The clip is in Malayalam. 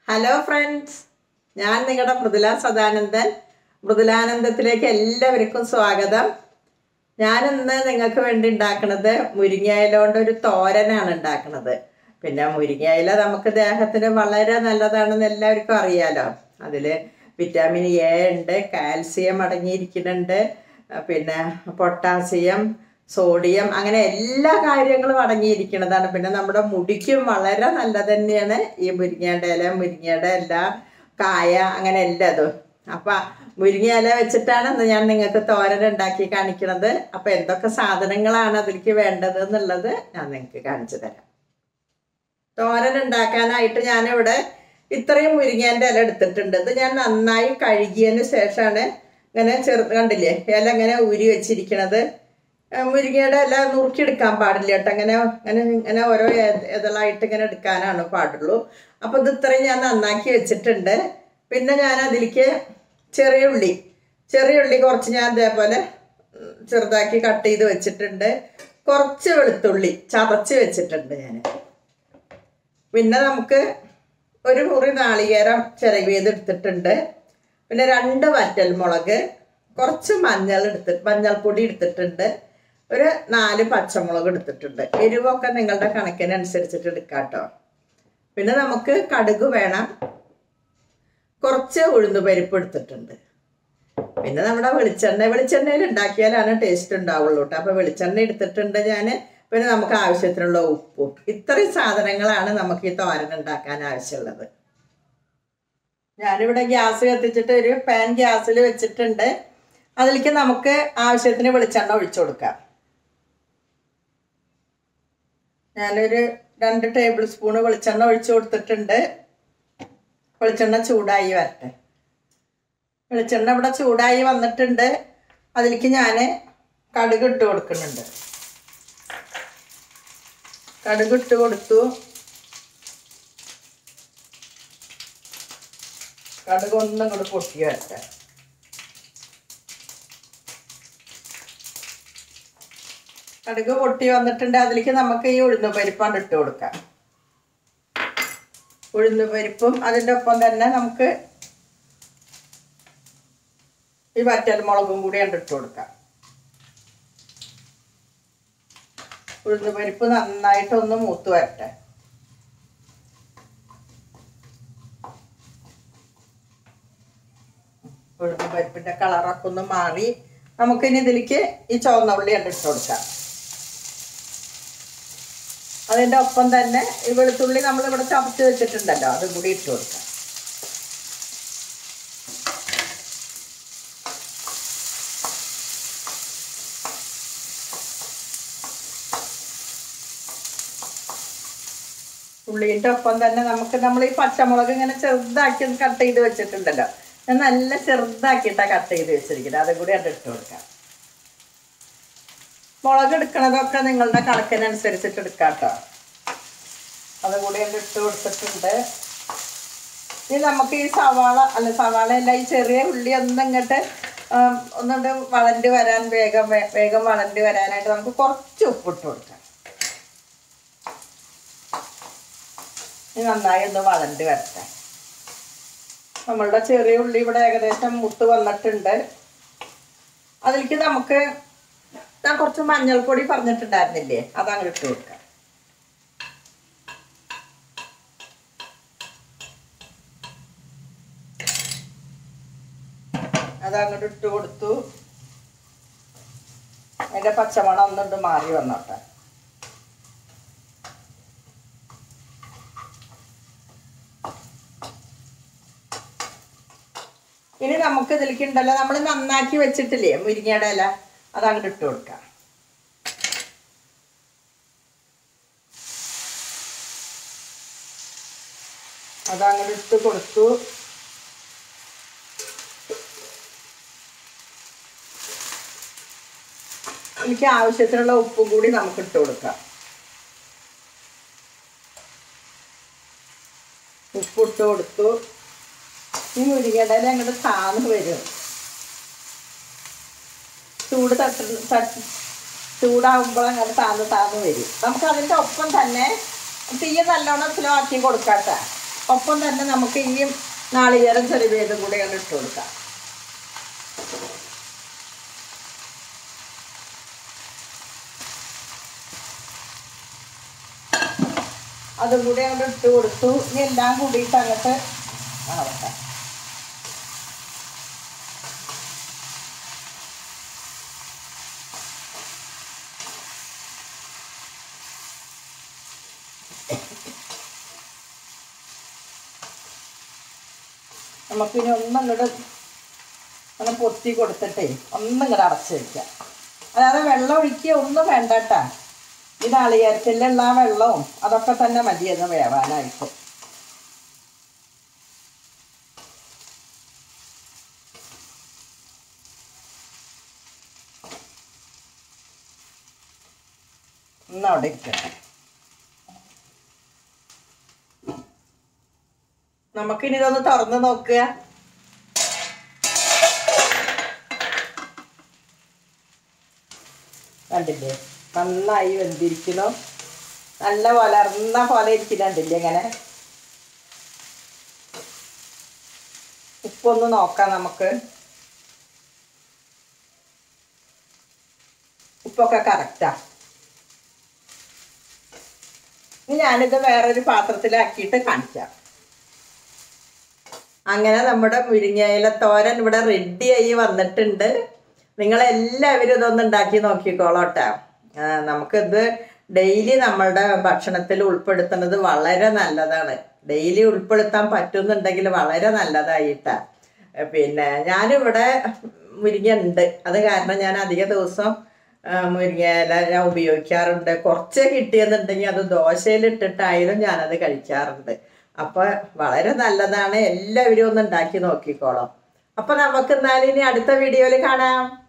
ഹലോ ഫ്രണ്ട്സ്, ഞാൻ നിങ്ങളുടെ മൃദുല സദാനന്ദൻ. മൃദുലാനന്ദത്തിലേക്ക് എല്ലാവർക്കും സ്വാഗതം. ഞാനിന്ന് നിങ്ങൾക്ക് വേണ്ടി ഉണ്ടാക്കുന്നത് മുരിങ്ങയില കൊണ്ട് ഒരു തോരനാണ് ഉണ്ടാക്കുന്നത്. പിന്നെ മുരിങ്ങയില നമുക്ക് ദേഹത്തിന് വളരെ നല്ലതാണെന്ന് എല്ലാവർക്കും അറിയാലോ. അതിൽ വിറ്റാമിൻ എ ഉണ്ട്, കാൽസ്യം അടങ്ങിയിരിക്കുന്നുണ്ട്, പിന്നെ പൊട്ടാസ്യം, സോഡിയം, അങ്ങനെ എല്ലാ കാര്യങ്ങളും അടങ്ങിയിരിക്കുന്നതാണ്. പിന്നെ നമ്മുടെ മുടിക്കും വളരെ നല്ലത് തന്നെയാണ് ഈ മുരിങ്ങയുടെ ഇല, മുരിങ്ങയുടെ എല്ലാ കായ, അങ്ങനെ എല്ലാതും. അപ്പം മുരിങ്ങ ഇല വെച്ചിട്ടാണ് ഇന്ന് ഞാൻ നിങ്ങൾക്ക് തോരൻ ഉണ്ടാക്കി കാണിക്കുന്നത്. അപ്പം എന്തൊക്കെ സാധനങ്ങളാണ് അതിലേക്ക് വേണ്ടത് എന്നുള്ളത് ഞാൻ നിങ്ങൾക്ക് കാണിച്ചു തരാം. തോരൻ ഉണ്ടാക്കാനായിട്ട് ഞാനിവിടെ ഇത്രയും മുരിങ്ങേൻ്റെ ഇല എടുത്തിട്ടുണ്ട്. ഇത് ഞാൻ നന്നായി കഴുകിയതിന് ശേഷമാണ് ഇങ്ങനെ കണ്ടില്ലേ ഇല ഇങ്ങനെ ഊരി വെച്ചിരിക്കണത്. മുരിങ്ങയുടെ ഇല നുറുക്കിയെടുക്കാൻ പാടില്ല കേട്ടോ. അങ്ങനെ അങ്ങനെ ഇങ്ങനെ ഓരോ ഇതളായിട്ട് ഇങ്ങനെ എടുക്കാനാണ് പാടുള്ളൂ. അപ്പോൾ ഇത് ഇത്രയും ഞാൻ നന്നാക്കി വെച്ചിട്ടുണ്ട്. പിന്നെ ഞാൻ അതിലേക്ക് ചെറിയ ഉള്ളി കുറച്ച് ഞാൻ ഇതേപോലെ ചെറുതാക്കി കട്ട് ചെയ്ത് വെച്ചിട്ടുണ്ട്. കുറച്ച് വെളുത്തുള്ളി ചതച്ച് വെച്ചിട്ടുണ്ട് ഞാൻ. പിന്നെ നമുക്ക് ഒരു മുറി നാളികേരം ചിരവിയത് എടുത്തിട്ടുണ്ട്. പിന്നെ 2 വറ്റൽമുളക്, കുറച്ച് മഞ്ഞൾപ്പൊടി എടുത്തിട്ടുണ്ട്, ഒരു 4 പച്ചമുളക് എടുത്തിട്ടുണ്ട്. എരിവൊക്കെ നിങ്ങളുടെ കണക്കിനനുസരിച്ചിട്ട് എടുക്കാം കേട്ടോ. പിന്നെ നമുക്ക് കടുക് വേണം, കുറച്ച് ഉഴുന്നുപരിപ്പ് എടുത്തിട്ടുണ്ട്. പിന്നെ നമ്മുടെ വെളിച്ചെണ്ണയിൽ ഉണ്ടാക്കിയാലാണ് ടേസ്റ്റ് ഉണ്ടാവുള്ളൂ കേട്ടോ. അപ്പോൾ വെളിച്ചെണ്ണ എടുത്തിട്ടുണ്ട് ഞാൻ. പിന്നെ നമുക്ക് ആവശ്യത്തിനുള്ള ഉപ്പും. ഇത്രയും സാധനങ്ങളാണ് നമുക്ക് ഈ തോരൻ ഉണ്ടാക്കാൻ ആവശ്യമുള്ളത്. ഞാനിവിടെ ഗ്യാസ് കത്തിച്ചിട്ട് ഒരു പാൻ ഗ്യാസിൽ വെച്ചിട്ടുണ്ട്. അതിലേക്ക് നമുക്ക് ആവശ്യത്തിന് വെളിച്ചെണ്ണ ഒഴിച്ചു കൊടുക്കാം. ഞാനൊരു 2 ടേബിൾ സ്പൂൺ വെളിച്ചെണ്ണ ഒഴിച്ചു കൊടുത്തിട്ടുണ്ട്. വെളിച്ചെണ്ണ ചൂടായി വരട്ടെ. വെളിച്ചെണ്ണ ഇവിടെ ചൂടായി വന്നിട്ടുണ്ട്. അതിലേക്ക് ഞാൻ കടുക് ഇട്ട് കൊടുക്കുന്നുണ്ട്. കടുക് ഇട്ട് കൊടുത്തു. കടുക് ഒന്നും കൂടെ പൊട്ടി വരട്ടെ. കടുക് പൊട്ടി വന്നിട്ടുണ്ട്. അതിലേക്ക് നമുക്ക് ഈ ഉഴുന്നുപരിപ്പാണ് ഇട്ട് കൊടുക്കാം. ഉഴുന്നുപരിപ്പും അതിൻ്റെ ഒപ്പം തന്നെ നമുക്ക് ഈ വറ്റൽമുളകും കൂടി ഇട്ട് കൊടുക്കാം. ഉഴുന്നുപരിപ്പ് നന്നായിട്ടൊന്ന് മൂത്ത് വരട്ടെ. ഉഴുന്നുപരിപ്പിൻ്റെ കളറൊക്കെ ഒന്ന് മാറി നമുക്കിനി ഇതിലേക്ക് ഈ ചുവന്ന ഉള്ളി ഇട്ട് കൊടുക്കാം. അതിൻ്റെ ഒപ്പം തന്നെ ഈ വെളുത്തുള്ളി നമ്മളിവിടെ ചതച്ച് വെച്ചിട്ടുണ്ടല്ലോ, അതും കൂടി ഇട്ട് കൊടുക്കാം. ഉള്ളിൻ്റെ ഒപ്പം തന്നെ നമ്മൾ ഈ പച്ചമുളക് ഇങ്ങനെ ചെറുതാക്കി കട്ട് ചെയ്ത് വെച്ചിട്ടുണ്ടല്ലോ, ഞാൻ നല്ല ചെറുതാക്കിയിട്ടാണ് കട്ട് ചെയ്ത് വെച്ചിരിക്കുന്നത്. അതും കൂടി ഇട്ട് കൊടുക്കാം. മുളക് എടുക്കണതൊക്കെ നിങ്ങളുടെ കണക്കിനനുസരിച്ചിട്ട് എടുക്കാം കേട്ടോ. അതുകൂടി ഇട്ട് കൊടുത്തിട്ടുണ്ട്. ഇനി നമുക്ക് ഈ സവാളയല്ല, ഈ ചെറിയ ഉള്ളി ഒന്നിങ്ങോട്ട് ഒന്നുകൊണ്ട് വളണ്ടി വരാൻ വേഗം വളണ്ടി വരാനായിട്ട് നമുക്ക് കുറച്ച് ഉപ്പിട്ട് കൊടുക്കാം. ഇനി നന്നായി ഒന്ന് വളണ്ടി വരട്ടെ. നമ്മളുടെ ചെറിയ ഉള്ളി ഇവിടെ ഏകദേശം മുത്ത് വന്നിട്ടുണ്ട്. അതിലേക്ക് നമുക്ക് ഞാൻ കുറച്ച് മഞ്ഞൾപ്പൊടി പറഞ്ഞിട്ടുണ്ടായിരുന്നില്ലേ, അതങ്ങോട്ട് ഇട്ട് കൊടുക്കാം. അതങ്ങോട്ട് ഇട്ട് കൊടുത്തു. അതിൻ്റെ പച്ചമണം ഒന്നുകൊണ്ട് മാറി വന്നോട്ടെ. ഇനി നമുക്ക് ഇതിലേക്ക് ഉണ്ടല്ലോ, നമ്മൾ നന്നാക്കി വെച്ചിട്ടില്ലേ മുരിങ്ങയുടെ ഇല, അതങ്ങോട്ട് ഇട്ട് കൊടുക്കാം. അതങ്ങോട്ട് ഇട്ട് കൊടുത്തു. എനിക്ക് ആവശ്യത്തിനുള്ള ഉപ്പും കൂടി നമുക്ക് ഇട്ട് കൊടുക്കാം. ഉപ്പിട്ട് കൊടുത്തു. ഈ മുരിങ്ങയുടെ ഇല അങ്ങോട്ട് താന്ന് വരും. ചൂടാകുമ്പോൾ അങ്ങനെ താന്ന് വരും. നമുക്ക് അതിൻ്റെ ഒപ്പം തന്നെ തീ നല്ലോണം സ്ലോ ആക്കി കൊടുക്കാം. ഒപ്പം തന്നെ നമുക്ക് ഈ നാളികേരം ചെറുപേതും കൂടെ ഒന്ന് ഇട്ട് കൊടുക്കാം. അതും കൂടി അങ്ങോട്ട് ഇട്ട് കൊടുത്തു. ഇനി എല്ലാം കൂടിയിട്ട് അങ്ങോട്ട് ആവട്ടെ. നമുക്കിനി ഒന്നിങ്ങോട്ട് അങ്ങനെ പൊത്തി കൊടുത്തിട്ടേ ഒന്നിങ്ങോട്ട് അടച്ച് വയ്ക്കാം. അതായത് വെള്ളം ഒഴിക്കുക ഒന്നും വേണ്ട കേട്ടോ. ഈ നാളികേരത്തിലുള്ള ആ വെള്ളവും അതൊക്കെ തന്നെ മതിയെന്ന് വേവാനായിട്ട്. അവിടെ ഇരിക്കട്ടെ. നമുക്കിനി ഇതൊന്ന് തുറന്ന് നോക്കുക. കണ്ടില്ലേ, നന്നായി വെന്തിരിക്കുന്നു. നല്ല വളർന്ന പോലെ ഇരിക്കുന്നുണ്ടില്ലേ ഇങ്ങനെ. ഉപ്പൊന്ന് നോക്കാം നമുക്ക്. ഉപ്പൊക്കെ കറക്റ്റാ. ഇനി ഞാനിത് വേറൊരു പാത്രത്തിലാക്കിയിട്ട് കാണിക്കാം. അങ്ങനെ നമ്മുടെ മുരിങ്ങയില തോരൻ ഇവിടെ റെഡിയായി വന്നിട്ടുണ്ട്. നിങ്ങളെല്ലാവരും ഇതൊന്ന് ഉണ്ടാക്കി നോക്കിക്കോളോട്ടെ. നമുക്കിത് ഡെയിലി നമ്മളുടെ ഭക്ഷണത്തിൽ ഉൾപ്പെടുത്തുന്നത് വളരെ നല്ലതാണ്. ഡെയിലി ഉൾപ്പെടുത്താൻ പറ്റുന്നുണ്ടെങ്കിൽ വളരെ നല്ലതായിട്ടാണ്. പിന്നെ ഞാനിവിടെ മുരിങ്ങ ഉണ്ട്, അത് കാരണം ഞാൻ അധിക ദിവസം മുരിങ്ങയില ഞാൻ ഉപയോഗിക്കാറുണ്ട്. കുറച്ചേ കിട്ടിയെന്നുണ്ടെങ്കിൽ അത് ദോശയിലിട്ടിട്ടായാലും ഞാനത് കഴിക്കാറുണ്ട്. അപ്പോൾ വളരെ നല്ലതാണ്. എല്ലാവരും ഒന്ന് ഉണ്ടാക്കി നോക്കിക്കോളാം. അപ്പോൾ നമുക്ക് എന്നാലും ഇനി അടുത്ത വീഡിയോയിൽ കാണാം.